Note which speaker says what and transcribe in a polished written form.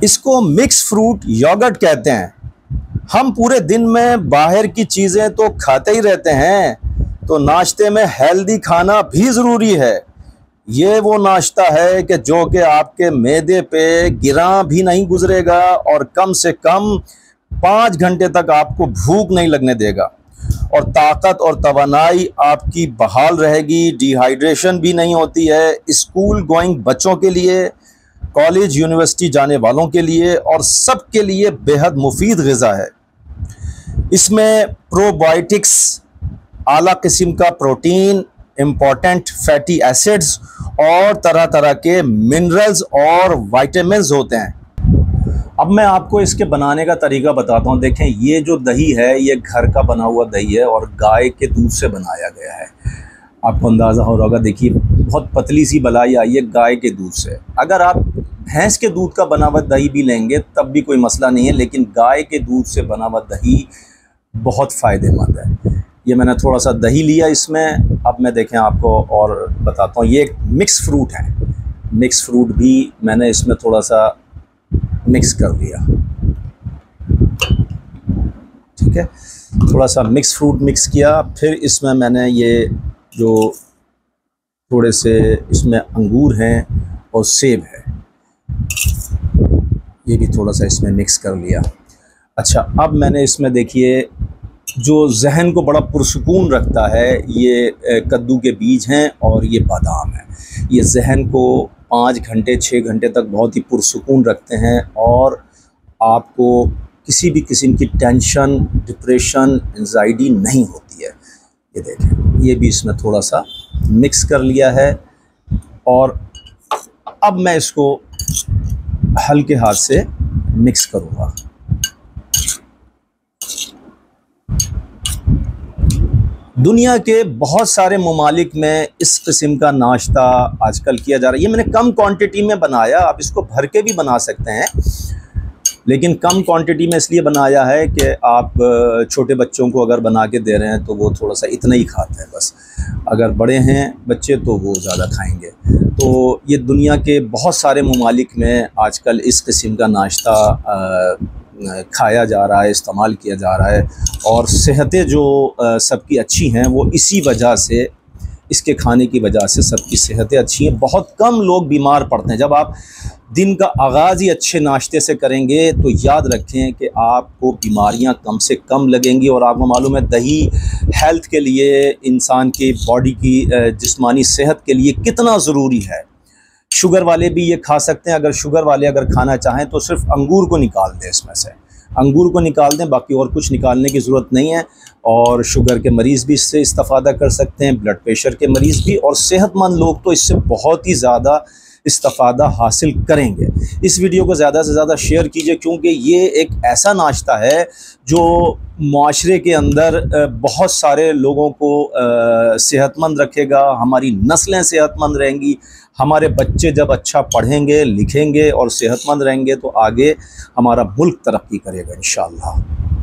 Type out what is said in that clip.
Speaker 1: इसको mix fruit yogurt कहते हैं। हम पूरे दिन में बाहर की चीज़ें तो खाते ही रहते हैं, तो नाश्ते में हेल्दी खाना भी ज़रूरी है। ये वो नाश्ता है कि जो कि आपके मैदे पे गिरा भी नहीं गुजरेगा और कम से कम 5 घंटे तक आपको भूख नहीं लगने देगा, और ताकत और तवानाई आपकी बहाल रहेगी। डिहाइड्रेशन भी नहीं होती है। स्कूल गोइंग बच्चों के लिए, कॉलेज यूनिवर्सिटी जाने वालों के लिए और सब के लिए बेहद मुफीद ग़िज़ा है। इसमें प्रोबायोटिक्स, आला किस्म का प्रोटीन, इम्पॉर्टेंट फैटी एसिड्स और तरह तरह के मिनरल्स और विटामिन्स होते हैं। अब मैं आपको इसके बनाने का तरीका बताता हूँ। देखें, ये जो दही है ये घर का बना हुआ दही है और गाय के दूध से बनाया गया है। आपको अंदाज़ा हो रहा होगा, देखिए बहुत पतली सी मलाई आई है गाय के दूध से। अगर आप भैंस के दूध का बना हुआ दही भी लेंगे तब भी कोई मसला नहीं है, लेकिन गाय के दूध से बना हुआ दही बहुत फ़ायदेमंद है। ये मैंने थोड़ा सा दही लिया इसमें। अब मैं देखें आपको और बताता हूँ। ये एक मिक्स फ्रूट है। मिक्स फ्रूट भी मैंने इसमें थोड़ा सा मिक्स कर दिया। ठीक है, थोड़ा सा मिक्स फ्रूट मिक्स किया। फिर इसमें मैंने ये जो थोड़े से इसमें अंगूर हैं और सेब है, ये भी थोड़ा सा इसमें मिक्स कर लिया। अच्छा, अब मैंने इसमें देखिए जो जहन को बड़ा पुरसुकून रखता है, ये कद्दू के बीज हैं और ये बादाम है। ये जहन को 5 घंटे 6 घंटे तक बहुत ही पुरसुकून रखते हैं और आपको किसी भी किस्म की टेंशन, डिप्रेशन, एंजाइटी नहीं होती है। ये देखें, ये भी इसमें थोड़ा सा मिक्स कर लिया है और अब मैं इसको हल्के हाथ से मिक्स करूँगा। दुनिया के बहुत सारे ममालिक में इस किस्म का नाश्ता आजकल किया जा रहा है। ये मैंने कम क्वांटिटी में बनाया, आप इसको भर के भी बना सकते हैं, लेकिन कम क्वांटिटी में इसलिए बनाया है कि आप छोटे बच्चों को अगर बना के दे रहे हैं तो वो थोड़ा सा इतना ही खाते हैं बस। अगर बड़े हैं बच्चे तो वो ज़्यादा खाएंगे। तो ये दुनिया के बहुत सारे ममालिक में आजकल इस किस्म का नाश्ता खाया जा रहा है, इस्तेमाल किया जा रहा है, और सेहतें जो सबकी अच्छी हैं वो इसी वजह से, इसके खाने की वजह से सबकी सेहतें अच्छी हैं। बहुत कम लोग बीमार पड़ते हैं। जब आप दिन का आगाज़ ही अच्छे नाश्ते से करेंगे तो याद रखें कि आपको बीमारियां कम से कम लगेंगी। और आपको मालूम है दही हेल्थ के लिए, इंसान की बॉडी की जिस्मानी सेहत के लिए कितना ज़रूरी है। शुगर वाले भी ये खा सकते हैं। अगर शुगर वाले अगर खाना चाहें तो सिर्फ अंगूर को निकाल दें, इसमें से अंगूर को निकाल दें, बाकी और कुछ निकालने की ज़रूरत नहीं है। और शुगर के मरीज़ भी इससे इस्तेफ़ादा कर सकते हैं, ब्लड प्रेशर के मरीज़ भी, और सेहतमंद लोग तो इससे बहुत ही ज़्यादा इस्तेफ़ादा हासिल करेंगे। इस वीडियो को ज़्यादा से ज़्यादा शेयर कीजिए, क्योंकि ये एक ऐसा नाश्ता है जो माशरे के अंदर बहुत सारे लोगों को सेहतमंद रखेगा। हमारी नस्लें सेहतमंद रहेंगी। हमारे बच्चे जब अच्छा पढ़ेंगे, लिखेंगे और सेहतमंद रहेंगे तो आगे हमारा मुल्क तरक्की करेगा इंशाअल्लाह।